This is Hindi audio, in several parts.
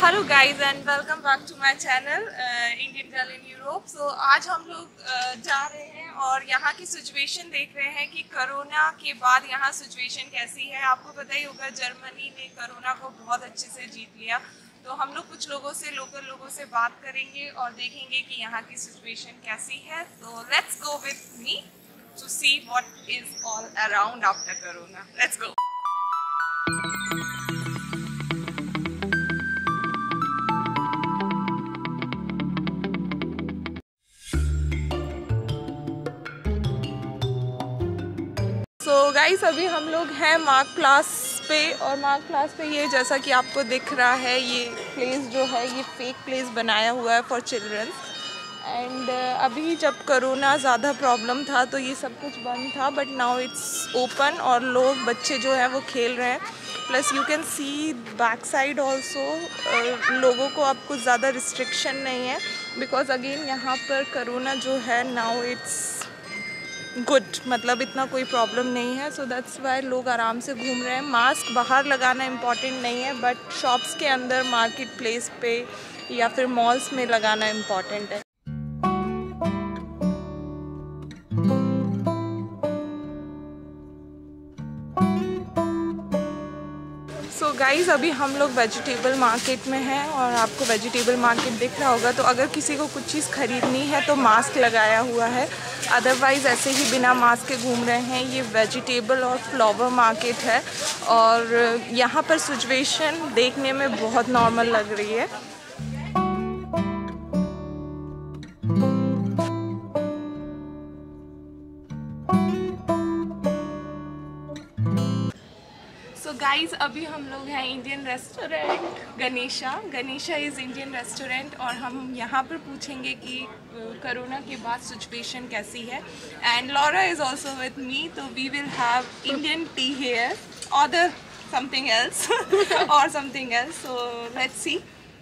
Hello guys and welcome back to my channel Indian girl in Europe. So आज हम लोग जा रहे हैं और यहाँ की सिचुएशन देख रहे हैं कि कोरोना के बाद यहाँ सिचुएशन कैसी है। आपको पता ही होगा जर्मनी ने कोरोना को बहुत अच्छे से जीत लिया। तो हम लोग कुछ लोगों से, लोकल लोगों से बात करेंगे और देखेंगे कि यहाँ की सिचुएशन कैसी है। तो let's go with me to see what is all around after corona. Let's go. तो गाइस अभी हम लोग हैं मार्क प्लास पे और मार्क प्लास पे ये जैसा कि आपको दिख रहा है ये प्लेस जो है ये फेक प्लेस बनाया हुआ है फॉर चिल्ड्रंस। एंड अभी जब कोरोना ज़्यादा प्रॉब्लम था तो ये सब कुछ बंद था, बट नाउ इट्स ओपन और लोग बच्चे जो हैं वो खेल रहे हैं। Plus you can see back side also लोगों को अब कुछ ज़्यादा रिस्ट्रिक्शन नहीं है बिकॉज अगेन यहाँ पर कोरोना जो है नाउ इट्स गुड, मतलब इतना कोई प्रॉब्लम नहीं है। सो दैट्स वाई लोग आराम से घूम रहे हैं। मास्क बाहर लगाना इम्पॉर्टेंट नहीं है, बट शॉप्स के अंदर, मार्केट प्लेस पे या फिर मॉल्स में लगाना इम्पॉर्टेंट है। सो गाइज़ अभी हम लोग वेजिटेबल मार्केट में हैं और आपको वेजिटेबल मार्केट दिख रहा होगा। तो अगर किसी को कुछ चीज़ ख़रीदनी है तो मास्क लगाया हुआ है, अदरवाइज़ ऐसे ही बिना मास्क के घूम रहे हैं। ये वेजिटेबल और फ्लावर मार्केट है और यहाँ पर सिचुएशन देखने में बहुत नॉर्मल लग रही है। सो गाइज़ अभी हम लोग हैं Indian restaurant Ganesha is Indian restaurant और हम यहाँ पर पूछेंगे कि कोरोना के बाद सिचुएशन कैसी है। And Laura is also with me, तो we will have Indian tea here और something else so let's see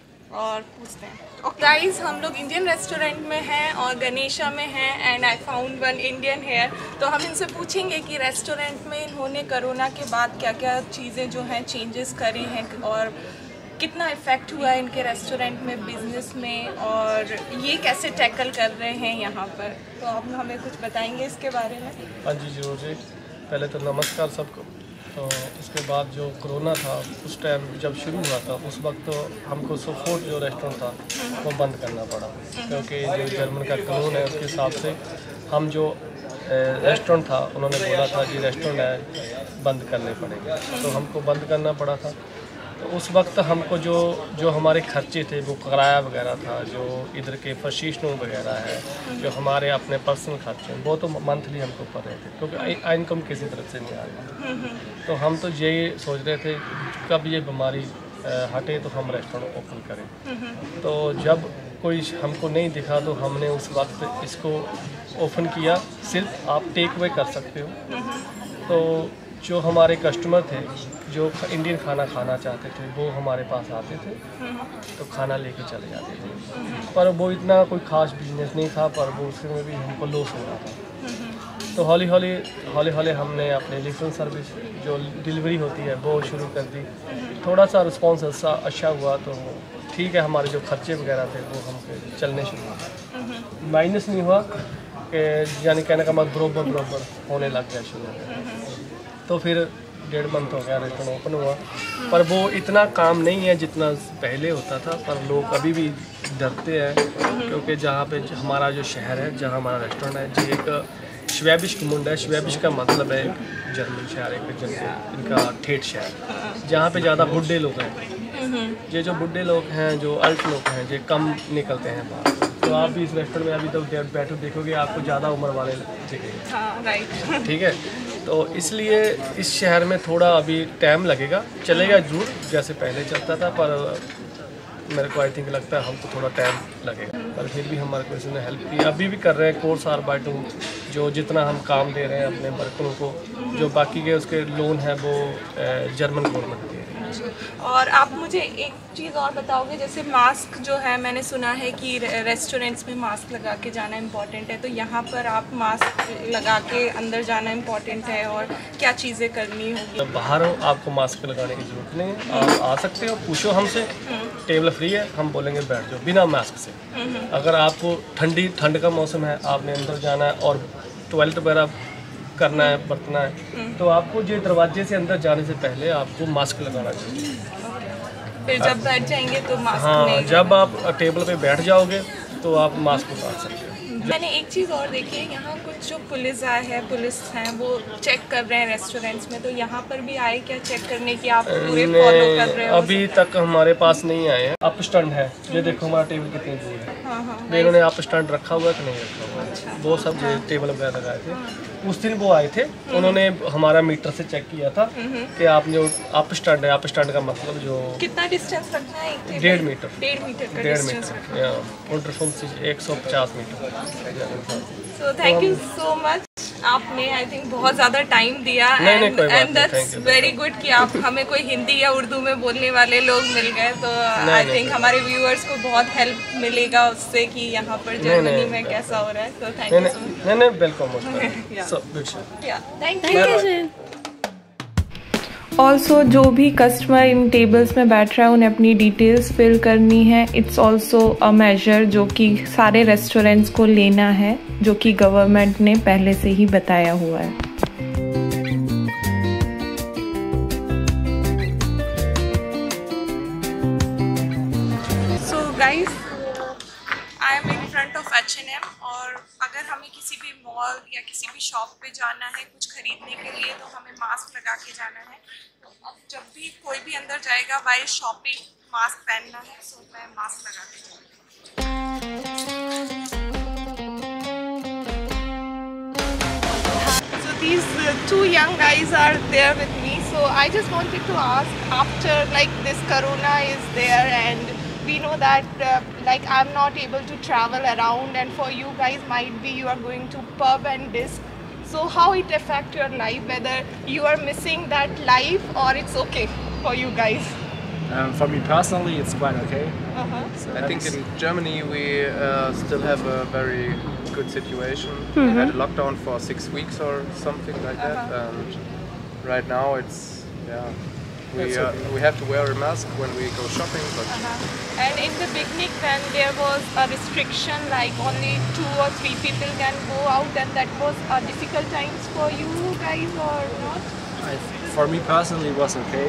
और पूछते हैं। गाइस हम लोग इंडियन रेस्टोरेंट में हैं और गणेशा में हैं and I found one Indian here. तो हम इनसे पूछेंगे कि रेस्टोरेंट में इन्होंने कोरोना के बाद क्या क्या चीज़ें जो हैं चेंजेस करी हैं और कितना इफ़ेक्ट हुआ है इनके रेस्टोरेंट में, बिजनेस में, और ये कैसे टैकल कर रहे हैं यहाँ पर। तो आप हमें कुछ बताएंगे इसके बारे में। हाँ जी जरूर जी। पहले तो नमस्कार सबको। तो इसके बाद जो कोरोना था उस टाइम जब शुरू हुआ था उस वक्त तो हमको सोफोर्ट जो रेस्टोरेंट था वो बंद करना पड़ा, क्योंकि जो जर्मन का कानून है उसके हिसाब से हम जो रेस्टोरेंट था उन्होंने बोला था कि रेस्टोरेंट है बंद करने पड़ेंगे, तो हमको बंद करना पड़ा था। तो उस वक्त हमको जो हमारे खर्चे थे वो किराया वगैरह था, जो इधर के प्रशिक्षण वगैरह है, जो हमारे अपने पर्सनल खर्चे हैं वो तो मंथली हमको पड़ रहे थे, क्योंकि इनकम किसी तरफ से नहीं आ रही। तो हम तो यही सोच रहे थे कब ये बीमारी हटे तो हम रेस्टोरेंट ओपन करें। तो जब कोई हमको नहीं दिखा तो हमने उस वक्त इसको ओपन किया। सिर्फ आप टेक अवे कर सकते हो। तो जो हमारे कस्टमर थे जो इंडियन खाना खाना चाहते थे वो हमारे पास आते थे तो खाना लेके चले जाते थे, पर वो इतना कोई ख़ास बिजनेस नहीं था, पर वो उसमें भी हमको लॉस हो रहा था। तो हौली हौली हमने अपने लिफ्टिंग सर्विस जो डिलीवरी होती है वो शुरू कर दी। थोड़ा सा रिस्पॉन्स अच्छा हुआ तो ठीक है, हमारे जो खर्चे वगैरह थे वो हम चलने शुरू हुए। माइनस नहीं हुआ कि यानी कहने का मतलब बराबर होने लग गया शुरू। तो फिर 1.5 मंथ हो गया रेस्टोरेंट ओपन हुआ, पर वो इतना काम नहीं है जितना पहले होता था। पर लोग अभी भी डरते हैं, क्योंकि जहाँ पे हमारा जो शहर है जहाँ हमारा रेस्टोरेंट है जी एक श्वैबिश कम्युनिटी है। श्वैबिश का मतलब है जर्मन शहर, एक इनका ठेठ शहर, जहाँ पे ज़्यादा बुढ़े लोग हैं। ये जो बुढ़े लोग हैं, जो अल्ट लोग हैं, ये कम निकलते हैं बाहर। तो आप भी इस रेस्टोरेंट में अभी तक बैठो देखोगे आपको ज़्यादा उम्र वाले दिखेंगे। ठीक है, तो इसलिए इस शहर में थोड़ा अभी टाइम लगेगा, चलेगा जरूर जैसे पहले चलता था, पर मेरे को आई थिंक लगता है हमको थोड़ा टाइम लगेगा। पर फिर भी हमारे को इसने हेल्प की, अभी भी कर रहे हैं कोर्स आर्बाइटुम, जो जितना हम काम दे रहे हैं अपने वर्करों को, जो बाकी के उसके लोन है वो जर्मन गवर्नमेंट दे रही है। और आप मुझे एक चीज़ और बताओगे, जैसे मास्क जो है मैंने सुना है कि रेस्टोरेंट्स में मास्क लगा के जाना इम्पॉर्टेंट है, तो यहाँ पर आप मास्क लगा के अंदर जाना इम्पॉर्टेंट है और क्या चीज़ें करनी होगी? जब बाहर हो आपको मास्क लगाने की ज़रूरत नहीं है, आप आ सकते हो, पूछो हमसे टेबल फ्री है, हम बोलेंगे बैठ जाओ बिना मास्क से। अगर आपको ठंड का मौसम है, आपने अंदर जाना है और टॉयलेट वगैरह करना है, बरतना है, तो आपको जो दरवाजे से अंदर जाने से पहले आपको मास्क लगाना चाहिए। फिर जब बैठ जाएंगे तो मास्क हाँ, नहीं जब आप टेबल पे बैठ जाओगे तो आप मास्क उतार सकते हैं। मैंने एक चीज़ और देखी है, यहाँ कुछ जो पुलिस हैं वो चेक कर रहे हैं रेस्टोरेंट्स में, तो यहाँ पर भी आए क्या चेक करने की आप पूरे फॉलो कर रहे हो? अभी तक हमारे पास नहीं आए हैं। अप स्टैंड है, ये देखो हमारा टेबल कितनी दूर है। हाँ, इन्होंने अप स्टैंड रखा हुआ है कि नहीं रखा हुआ है? अच्छा। वो सब जो टेबल वगैरह लगाए थे उस दिन वो आए थे, उन्होंने हमारा मीटर से चेक किया था कि आप जो अप स्टैंड है, अप स्टैंड का मतलब जो कितना डिस्टेंस रखना है? 1.5 मीटर। 1.5 मीटर का 1.5 डिस्टेंस मीटर, प्लेटफॉर्म से 150 meter. So thank you so much, आपने आई थिंक बहुत ज़्यादा टाइम दिया एंड दैट्स वेरी गुड कि आप हमें कोई हिंदी या उर्दू में बोलने वाले लोग मिल गए, तो आई थिंक हमारे व्यूअर्स को बहुत हेल्प मिलेगा उससे कि यहाँ पर जर्मनी में कैसा हो रहा है। तो थैंक यू सो मच। नहीं वेलकम। Thank you. ऑल्सो जो भी कस्टमर इन टेबल्स में बैठ रहा है उन्हें अपनी डिटेल्स फिल करनी है। इट्स ऑल्सो अ मेजर जो कि सारे रेस्टोरेंट्स को लेना है, जो कि गवर्नमेंट ने पहले से ही बताया हुआ है। So guys, I am in front of H&M और अगर हमें किसी भी मॉल या किसी भी शॉप पे जाना है कुछ खरीदने के लिए तो हमें मास्क लगा के जाना है। तो अब जब भी कोई भी अंदर जाएगा वाइल शॉपिंग मास्क पहनना है, सो मैं मास्क लगा के जाऊँगी। So these two young guys are there with me, so I just wanted to ask, after like this corona is there and we know that like I'm not able to travel around, and for you guys might be you are going to pub and this, so how it affect your life, whether you are missing that life or it's okay for you guys? For me personally, it's quite okay. So I think in Germany we still have a very good situation. We had a lockdown for 6 weeks or something like that, and right now it's we have to wear a mask when we go shopping. But And in the beginning when there was a restriction like only 2 or 3 people can go out, and that was a difficult times for you guys or not? For me personally, it was okay.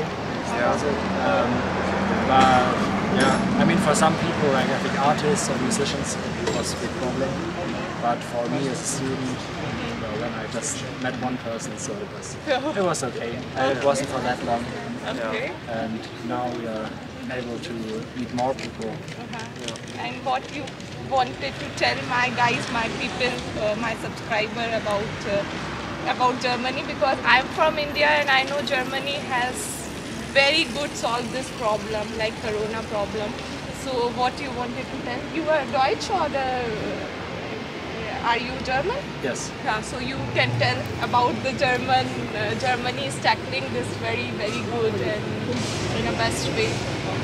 But yeah, I mean for some people, like I think artists or musicians, it was a big problem. But for me as a student, when I just met one person, so it was okay. And it wasn't for that long. Okay. And now we are able to meet more people. And what you wanted to tell my guys, my people, my subscriber about Germany, because I'm from India and I know Germany has very good solved this problem, like corona problem. So what you wanted to tell? You are Deutsch or are you German? Yes. Yeah, so you can tell about the Germany is tackling this very very good and in a best way.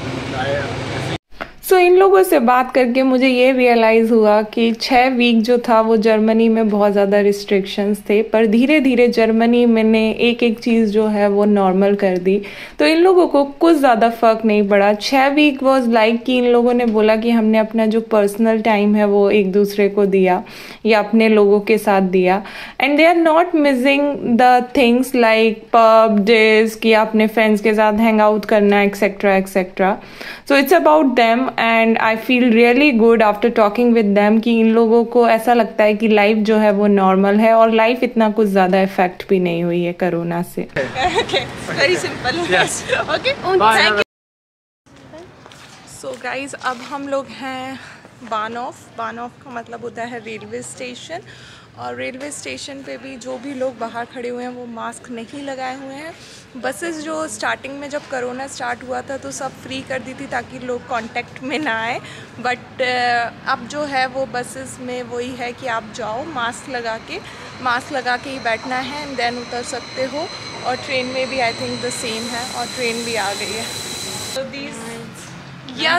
सो इन लोगों से बात करके मुझे ये रियलाइज़ हुआ कि 6 वीक जो था वो जर्मनी में बहुत ज़्यादा रिस्ट्रिक्शंस थे, पर धीरे धीरे जर्मनी मैंने एक एक चीज़ जो है वो नॉर्मल कर दी, तो इन लोगों को कुछ ज़्यादा फ़र्क नहीं पड़ा। 6 वीक वाज लाइक कि इन लोगों ने बोला कि हमने अपना जो पर्सनल टाइम है वो एक दूसरे को दिया या अपने लोगों के साथ दिया, and they are not missing the things like pub disc या अपने फ्रेंड्स के साथ हैंग आउट करना etcetera etcetera. So it's about them and I feel really good after talking with them कि इन लोगों को ऐसा लगता है कि लाइफ जो है वो नॉर्मल है और लाइफ इतना कुछ ज़्यादा इफेक्ट भी नहीं हुई है कोरोना से। Okay, very simple. Yes. Okay. Bye. Thank you. So guys, अब हम लोग हैं बानॉफ का मतलब होता है रेलवे स्टेशन, और रेलवे स्टेशन पे भी जो भी लोग बाहर खड़े हुए हैं वो मास्क नहीं लगाए हुए हैं। बसेस जो स्टार्टिंग में जब कोरोना स्टार्ट हुआ था तो सब फ्री कर दी थी ताकि लोग कांटेक्ट में ना आए, बट अब जो है वो बसेस में वही है कि आप जाओ मास्क लगा के ही बैठना है एंड देन उतर सकते हो, और ट्रेन में भी आई थिंक द सेम है, और ट्रेन भी आ गई है। तो these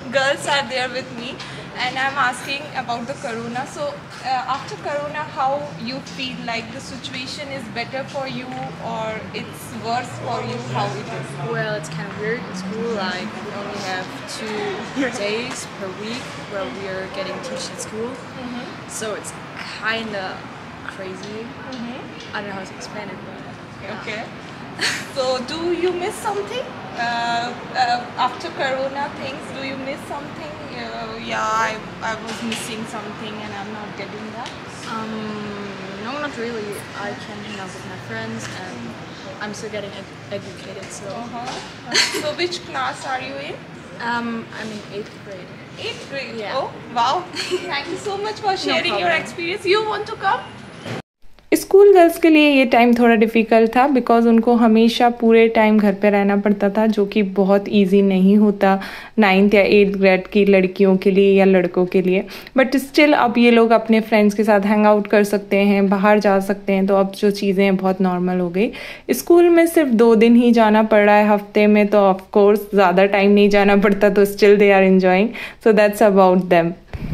girls are there with me, and I'm asking about the corona. So after corona, how you feel? Like the situation is better for you or it's worse for you? How it is? Well, it's kind of weird in school. Like we only have 2 days per week where we are getting teach at school. So it's kind of crazy. I don't know how to explain it, but yeah. Okay. So do you miss something after corona things? Do you miss something? Yeah, I was missing something and I'm not getting that. No, not really. I can hang out with my friends, and I'm still getting educated. So So which class are you in? I'm in 8th grade. 8th grade. Yeah. Oh wow. Thank you so much for sharing your problem. experience. You want to come? School girls के लिए ये टाइम थोड़ा डिफ़िकल्ट था बिकॉज़ उनको हमेशा पूरे टाइम घर पे रहना पड़ता था, जो कि बहुत इजी नहीं होता 9th या 8th ग्रेड की लड़कियों के लिए या लड़कों के लिए। बट स्टिल अब ये लोग अपने फ्रेंड्स के साथ हैंग आउट कर सकते हैं, बाहर जा सकते हैं, तो अब जो चीज़ें हैं बहुत नॉर्मल हो गई। स्कूल में सिर्फ 2 दिन ही जाना पड़ रहा है हफ्ते में, तो ऑफकोर्स ज़्यादा टाइम नहीं जाना पड़ता, तो still they are enjoying. So that's about them.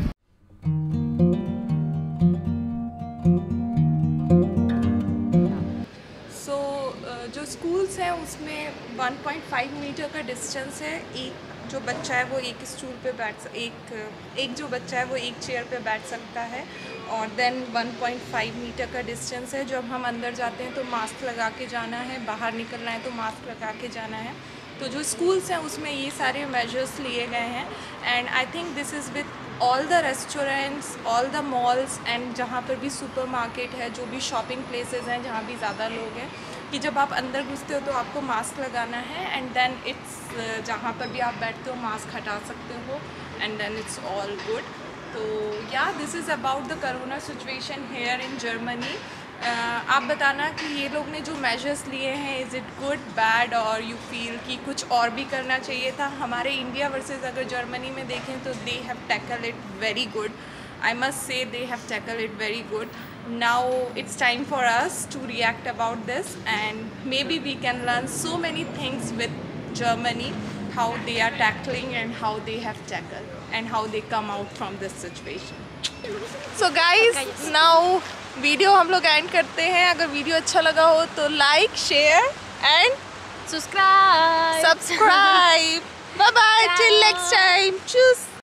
जो स्कूल्स हैं उसमें 1.5 मीटर का डिस्टेंस है। एक जो बच्चा है वो एक स्टूल पे एक जो बच्चा है वो एक चेयर पे बैठ सकता है, और देन 1.5 मीटर का डिस्टेंस है। जब हम अंदर जाते हैं तो मास्क लगा के जाना है, बाहर निकलना है तो मास्क लगा के जाना है। तो जो स्कूल्स हैं उसमें ये सारे मेजर्स लिए गए हैं, and I think this is with all the restaurants, all the malls, and जहाँ पर भी सुपर मार्केट है, जो भी शॉपिंग प्लेसेस हैं जहाँ भी ज़्यादा लोग हैं, कि जब आप अंदर घुसते हो तो आपको मास्क लगाना है, एंड देन इट्स जहाँ पर भी आप बैठते हो मास्क हटा सकते हो, and then it's all good. तो yeah this is about the corona situation here in Germany. आप बताना कि ये लोग ने जो मेजर्स लिए हैं, इज़ इट गुड, बैड, और यू फील कि कुछ और भी करना चाहिए था? हमारे इंडिया वर्सेस अगर जर्मनी में देखें तो they have tackle it very good. I must say they have tackled it very good. Now it's time for us to react about this, and maybe we can learn so many things with Germany, how they are tackling and how they have tackled and how they come out from this situation. So guys, now video हम लोग एंड करते हैं। अगर वीडियो अच्छा लगा हो तो like, share and Subscribe. Subscribe. Bye bye till next time. Tschüss.